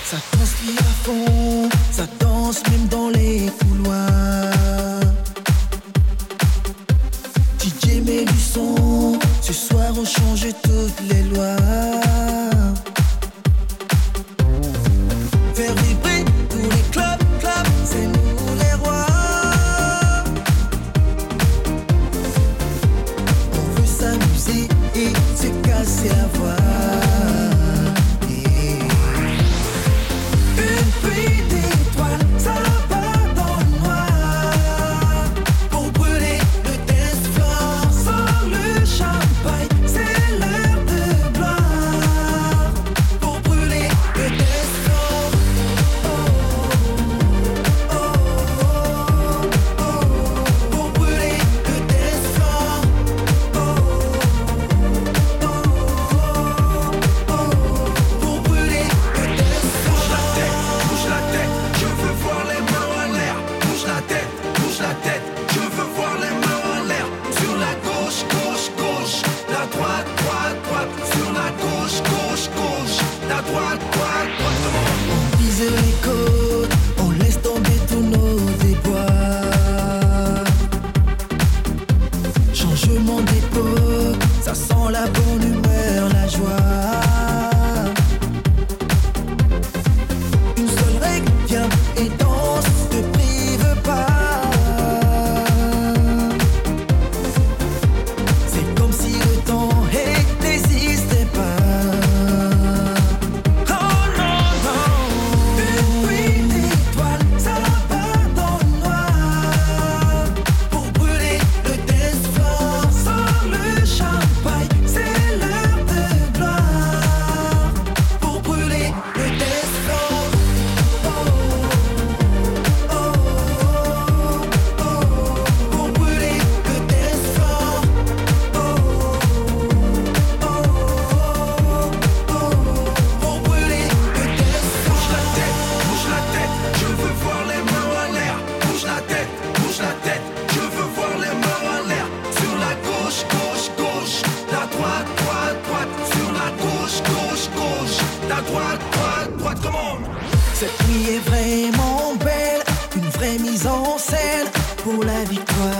Ça transpire à fond, ça danse même dans les couloirs. DJ met du son, ce soir on change toutes les lois. Faire vibrer tous les clubs, c'est nous les rois. On veut s'amuser et se casser la voix. Cette nuit est vraiment belle, une vraie mise en scène pour la victoire.